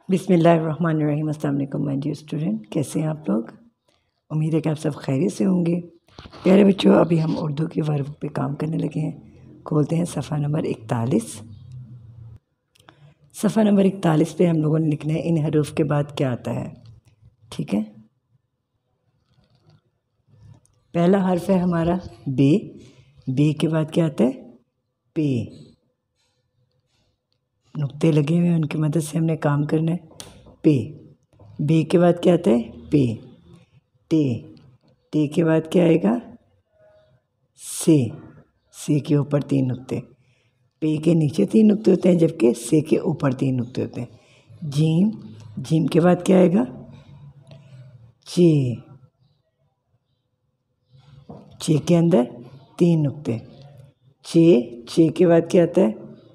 बिस्मिल्लाहिर्रहमानिर्रहीम। अस्सलाम वालेकुम माय डियर स्टूडेंट, कैसे हैं आप लोग। उम्मीद है कि आप सब खैरियत से होंगे। प्यारे बच्चों, अभी हम उर्दू के वर्ब पे काम करने लगे हैं। खोलते हैं सफ़ा नंबर 41। सफ़ा नंबर 41 पे हम लोगों ने लिखना है इन हरूफ के बाद क्या आता है। ठीक है, पहला हर्फ है हमारा बे। बे के बाद क्या आता है? पे। नुक्ते लगे हुए हैं, उनकी मदद से हमने काम करना है। पे। बे के बाद क्या आता है? पे। टे। टे के बाद क्या आएगा? से। से के ऊपर 3 नुक्ते। पे के नीचे 3 नुक्ते होते हैं, जबकि से के ऊपर 3 नुक्ते होते हैं। जीम। जीम के बाद क्या आएगा? चे। चे के अंदर 3 नुक्ते। चे। चे के बाद क्या आता है?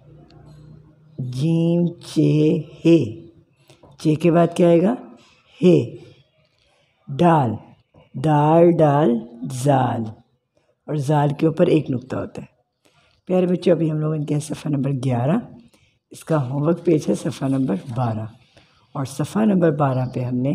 जीम चे हे। चे के बाद क्या आएगा? हे। डाल। दाल डाल जाल, और जाल के ऊपर 1 नुक्ता होता है। प्यारे बच्चों, अभी हम लोग इनके सफ़ा नंबर 11। इसका होमवर्क पेज है सफ़ा नंबर 12, और सफ़ा नंबर 12 पे हमने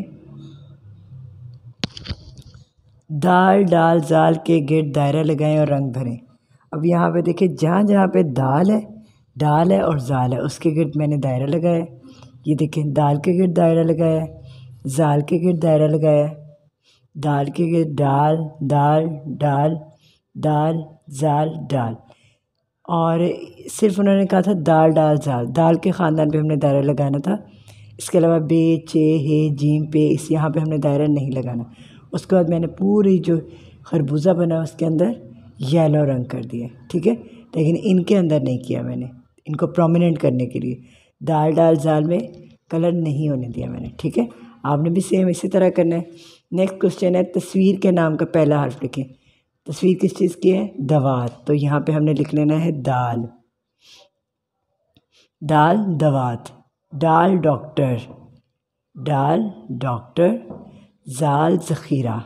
दाल डाल जाल के गिर्द दायरा लगाएं और रंग भरें। अब यहाँ पे देखिए, जहाँ जहाँ पे डाल है और जाल है, उसके गिर्द मैंने दायरा लगाया है। ये देखिए, दाल के गिर्द दायरा लगाया है, जाल के गिर्द दायरा लगाया है। दाल के गिर्द डाल दाल डाल दाल जाल डाल, और सिर्फ उन्होंने कहा था दाल डाल जाल। दाल के ख़ानदान पे हमने दायरा लगाना था। इसके अलावा बे चे हे जीम पे इस यहाँ पे हमने दायरा नहीं लगाना। उसके बाद मैंने पूरी जो खरबूजा बना उसके अंदर येलो रंग कर दिया। ठीक है, लेकिन इनके अंदर नहीं किया मैंने, इनको प्रोमिनेंट करने के लिए दाल डाल जाल में कलर नहीं होने दिया मैंने। ठीक है, आपने भी सेम इसी तरह करना है। नेक्स्ट क्वेश्चन है, तस्वीर के नाम का पहला हर्फ लिखें। तस्वीर किस चीज़ की है? दवात। तो यहाँ पे हमने लिख लेना है दाल। दाल दवात। डाल डॉक्टर। डाल डॉक्टर। जाल ज़ख़ीरा।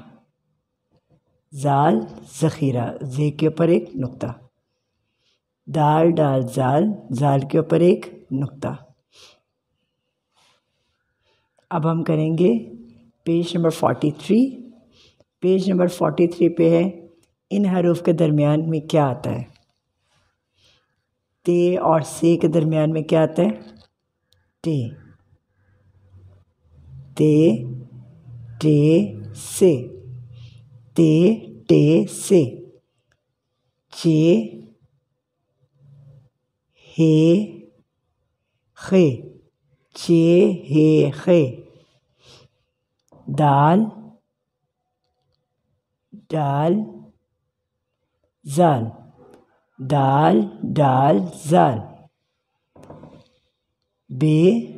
जाल ज़ख़ीरा, जे के ऊपर 1 नुक्ता। दाल डाल जाल, जाल के ऊपर 1 नुक्ता। अब हम करेंगे पेज नंबर 43। पेज नंबर 43 पे है इन हरूफ के दरमियान में क्या आता है। ते और से के दरमियान में क्या आता है? टे। ते टे से। ते टे से। चे हे खे। चे हे खे। दाल डाल जाल। दाल डाल जाल। बे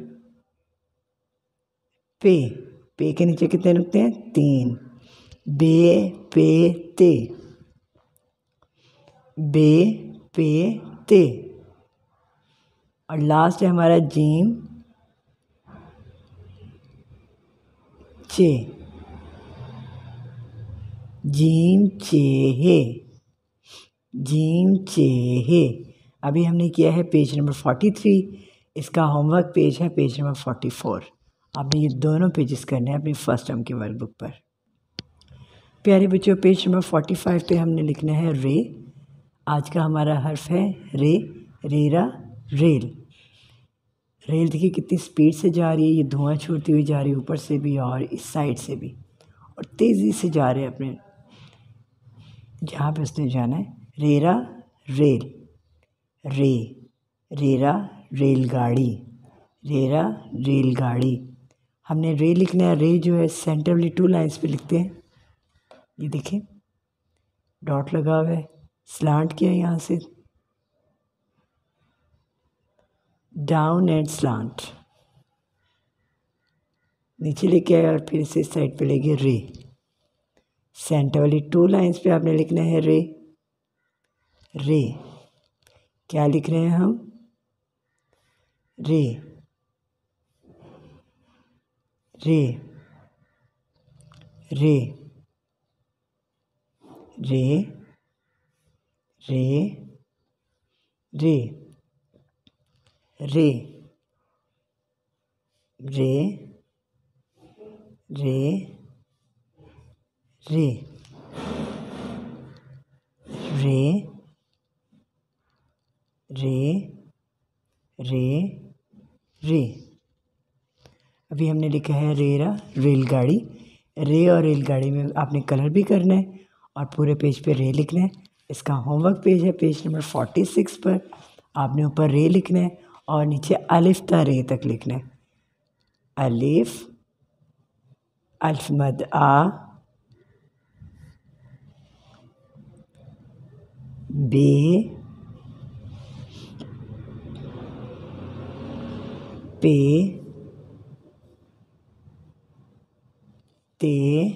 पे। पे के नीचे कितने नुक्ते हैं? 3। बे पे ते। बे पे ते। और लास्ट है हमारा जीम चे। जीम चे हे। जीम चे हे। अभी हमने किया है पेज नंबर 43। इसका होमवर्क पेज है पेज नंबर 44। आपने ये दोनों पेजेस करने हैं अपनी फर्स्ट टर्म की वर्कबुक पर। प्यारे बच्चों, पेज नंबर 45 पे हमने लिखना है रे। आज का हमारा हर्फ है रे। RERA rail. रेल देखिए कितनी स्पीड से जा रही है, ये धुआं छोड़ती हुई जा रही है, ऊपर से भी और इस साइड से भी, और तेज़ी से जा रहे हैं अपने जहाँ पे उसने जाना है। रेरा रेल। रे। रेरा रेलगाड़ी। रेरा रेलगाड़ी। हमने रे लिखना है। रे जो है सेंटर वाली 2 लाइन्स पे लिखते हैं। ये देखिए डॉट लगा हुआ है, स्लांट किया यहाँ से, डाउन एंड स्लांट, नीचे लेके आए और फिर इसे इस साइड पे ले गए। रे। सेंटर वाली 2 लाइन्स पे आपने लिखना है रे। रे। क्या लिख रहे हैं हम? रे। रे। रे। रे। रे। रे। रे। रे रे रे रे रे रे रे। अभी हमने लिखा है रेरा रेलगाड़ी। रे और रेलगाड़ी में आपने कलर भी करना है और पूरे पेज पे रे लिखना है। इसका होमवर्क पेज है पेज नंबर 46 पर। आपने ऊपर रे लिखना है और नीचे अलिफ ता रे तक लिखना है। अलिफ अल्फ मद आ बे पे ते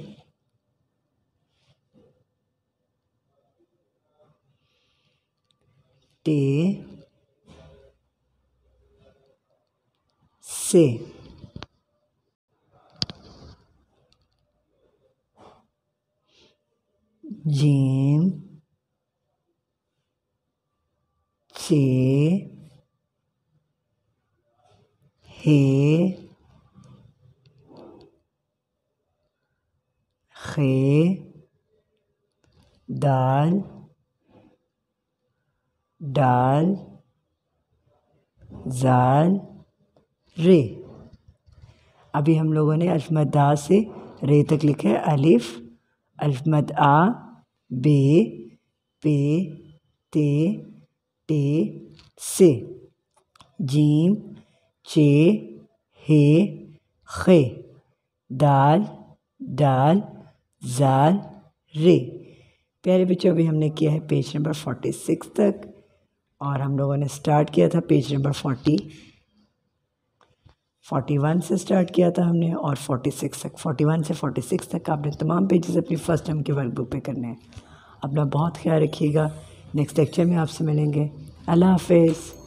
ते से। जीम चे हे खे दाल डाल जाल रे। अभी हम लोगों ने अल्फ मद दा से रे तक लिखा है। अलिफ अल्फ मद आ बे पे ते टे से। जीम चे हे खे दाल डाल जाल रे। प्यारे बच्चों अभी हमने किया है पेज नंबर 46 तक और हम लोगों ने स्टार्ट किया था पेज नंबर 41 से स्टार्ट किया था हमने और 46 तक 41 से 46 तक आपने तमाम पेजेस अपनी फर्स्ट टर्म के वर्कबुक पे करने हैं। अपना बहुत ख्याल रखिएगा। नेक्स्ट लेक्चर में आपसे मिलेंगे। अल्लाह हाफिज़।